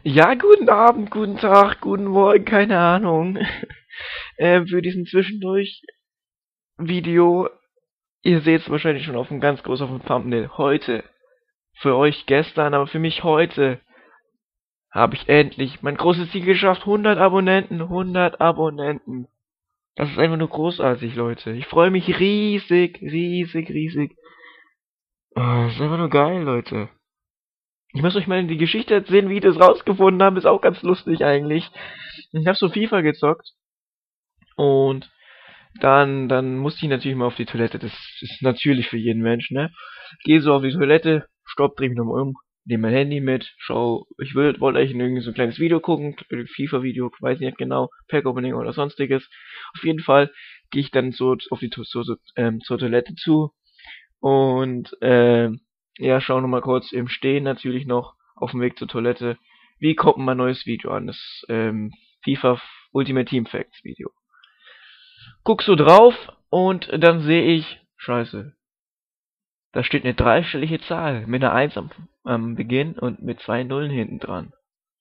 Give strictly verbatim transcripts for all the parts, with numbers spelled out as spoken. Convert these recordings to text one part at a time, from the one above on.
Ja, guten Abend, guten Tag, guten Morgen, keine Ahnung. äh, für diesen Zwischendurch-Video. Ihr seht es wahrscheinlich schon auf dem ganz groß auf dem Thumbnail. Heute. Für euch gestern, aber für mich heute habe ich endlich mein großes Ziel geschafft. hundert Abonnenten, hundert Abonnenten. Das ist einfach nur großartig, Leute. Ich freue mich riesig, riesig, riesig. Oh, das ist einfach nur geil, Leute. Ich muss euch mal die Geschichte erzählen, wie ich das rausgefunden habe. Ist auch ganz lustig eigentlich. Ich habe so FIFA gezockt. Und dann, dann musste ich natürlich mal auf die Toilette. Das ist natürlich für jeden Mensch, ne? Gehe so auf die Toilette, stopp, dreh mich nochmal um, nehme mein Handy mit, schau, ich will, wollte eigentlich irgendwie so ein kleines Video gucken, FIFA-Video, weiß nicht genau, Pack-Opening oder sonstiges. Auf jeden Fall gehe ich dann so auf die so, so, ähm, zur Toilette zu und ähm, ja, schau nochmal kurz im Stehen natürlich noch auf dem Weg zur Toilette. Wie kommt mein neues Video an? Das ähm, FIFA Ultimate Team Facts Video. Guck so drauf und dann sehe ich, scheiße, da steht eine dreistellige Zahl mit einer eins am, am Beginn und mit zwei Nullen hinten dran.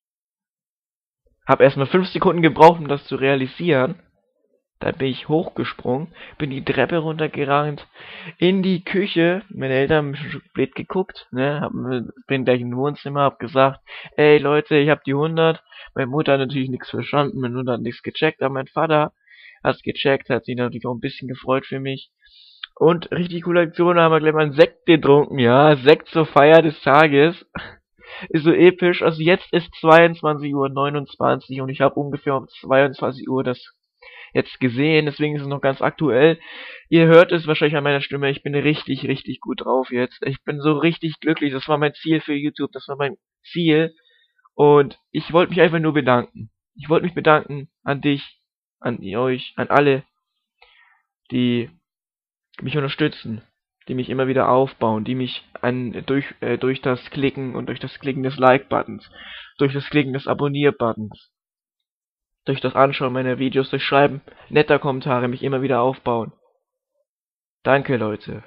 Hab erstmal fünf Sekunden gebraucht, um das zu realisieren. Dann bin ich hochgesprungen, bin die Treppe runtergerannt, in die Küche. Meine Eltern haben schon blöd geguckt, ne, hab, bin gleich im Wohnzimmer, hab gesagt, ey Leute, ich hab die hundert. Meine Mutter hat natürlich nichts verstanden, meine Mutter hat nichts gecheckt, aber mein Vater hat's gecheckt, hat sich natürlich auch ein bisschen gefreut für mich. Und richtig coole Aktion, da haben wir gleich mal einen Sekt getrunken, ja, Sekt zur Feier des Tages. Ist so episch. Also jetzt ist zweiundzwanzig Uhr neunundzwanzig und ich habe ungefähr um zweiundzwanzig Uhr das jetzt gesehen, deswegen ist es noch ganz aktuell. Ihr hört es wahrscheinlich an meiner Stimme, ich bin richtig, richtig gut drauf jetzt. Ich bin so richtig glücklich, das war mein Ziel für YouTube, das war mein Ziel. Und ich wollte mich einfach nur bedanken. Ich wollte mich bedanken an dich, an euch, an alle, die mich unterstützen, die mich immer wieder aufbauen, die mich an, durch, äh, durch das Klicken und durch das Klicken des Like-Buttons, durch das Klicken des Abonnier-Buttons, durch das Anschauen meiner Videos, durch Schreiben netter Kommentare mich immer wieder aufbauen. Danke, Leute.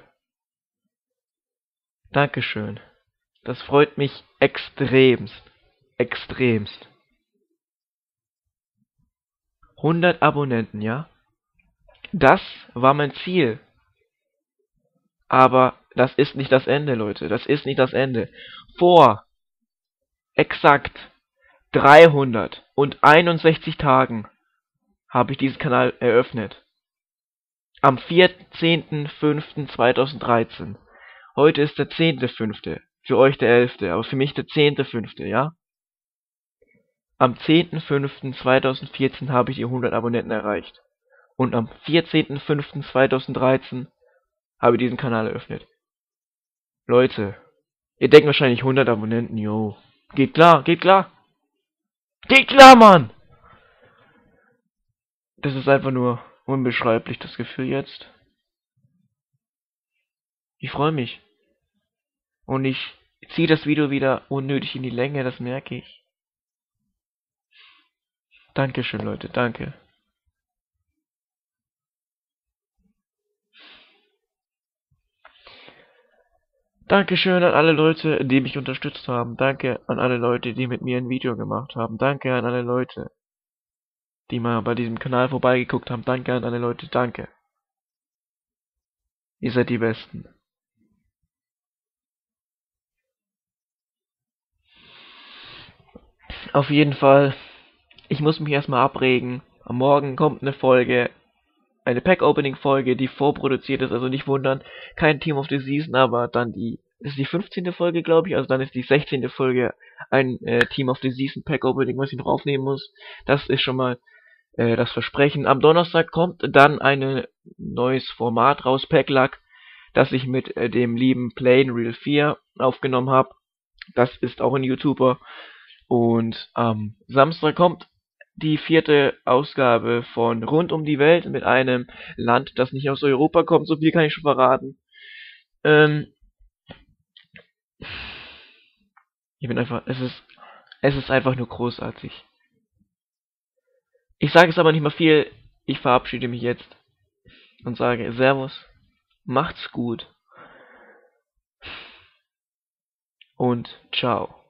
Dankeschön. Das freut mich extremst. Extremst. hundert Abonnenten, ja? Das war mein Ziel. Aber das ist nicht das Ende, Leute. Das ist nicht das Ende. Vor exakt dreihunderteinundsechzig Tagen habe ich diesen Kanal eröffnet. Am vierzehnten fünften zweitausenddreizehn. Heute ist der zehnte fünfte. Für euch der elfte, aber für mich der zehnte fünfte, ja? Am zehnten fünften zweitausendvierzehn habe ich die hundert Abonnenten erreicht. Und am vierzehnten fünften zweitausenddreizehn habe ich diesen Kanal eröffnet. Leute, ihr denkt wahrscheinlich hundert Abonnenten, yo. Geht klar, geht klar. Geht klar, Mann! Das ist einfach nur unbeschreiblich, das Gefühl jetzt. Ich freue mich. Und ich ziehe das Video wieder unnötig in die Länge, das merke ich. Dankeschön, Leute, danke. Dankeschön an alle Leute, die mich unterstützt haben. Danke an alle Leute, die mit mir ein Video gemacht haben. Danke an alle Leute, die mal bei diesem Kanal vorbeigeguckt haben. Danke an alle Leute, danke. Ihr seid die Besten. Auf jeden Fall, ich muss mich erstmal abregen. Am Morgen kommt eine Folge, eine Pack-Opening-Folge, die vorproduziert ist, also nicht wundern. Kein Team of the Season, aber dann die, das ist die fünfzehnte Folge, glaube ich, also dann ist die sechzehnte Folge ein äh, Team of the Season Pack-Opening, was ich noch aufnehmen muss. Das ist schon mal äh, das Versprechen. Am Donnerstag kommt dann ein neues Format raus, Pack-Luck, das ich mit äh, dem lieben Plain Real vier aufgenommen habe. Das ist auch ein YouTuber. Und am Samstag kommt die vierte Ausgabe von Rund um die Welt mit einem Land, das nicht aus Europa kommt. So viel kann ich schon verraten. Ähm, ich bin einfach, es ist, es ist einfach nur großartig. Ich sage es aber nicht mal viel. Ich verabschiede mich jetzt und sage Servus, macht's gut und ciao.